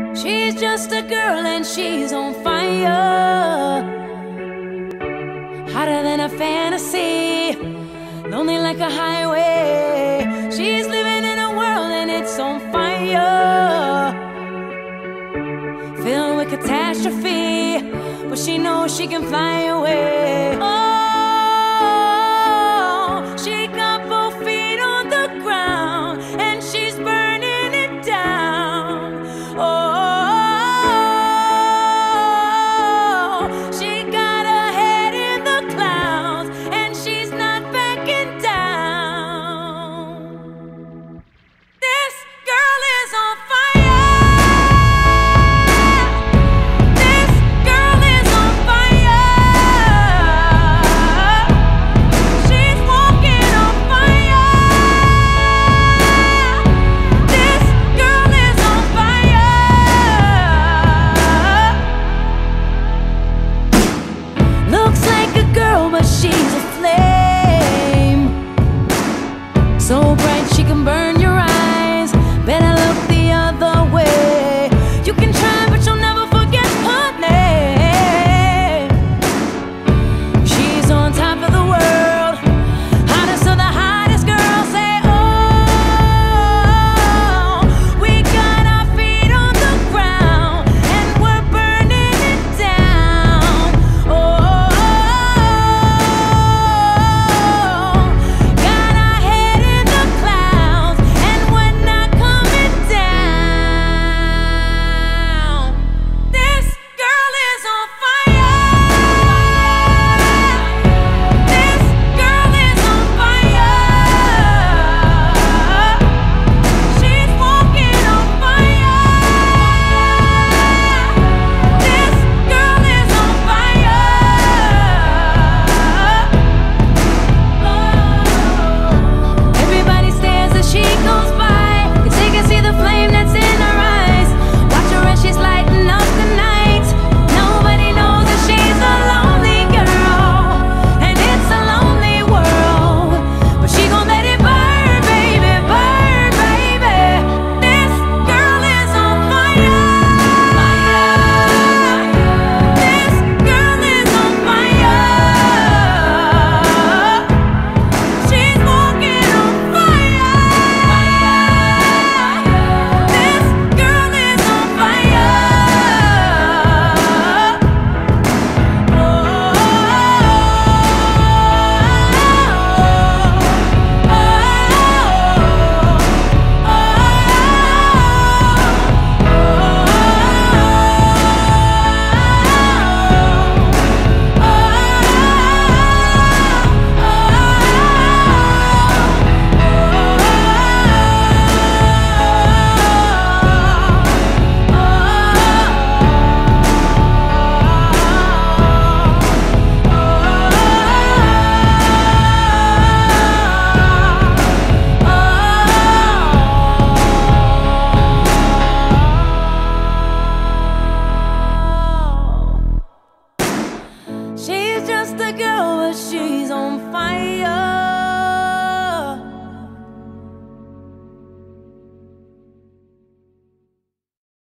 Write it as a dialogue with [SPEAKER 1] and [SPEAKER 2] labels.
[SPEAKER 1] She's just a girl and she's on fire, hotter than a fantasy, lonely like a highway. She's living in a world and it's on fire, filled with catastrophe, but she knows she can fly away. Oh, she got both feet on the ground and she's burning it down. Oh, she got her head in the clouds and she's not backing down. This girl is on fire. She's a flame, so bright she can burn your eyes. Better look the other way. You can try, but you'll never forget her name. She's on top of the world, hottest of the hottest girls. Say, oh, we got our feet on the ground and we're burning it down. Oh, she's just a girl, but she's on fire.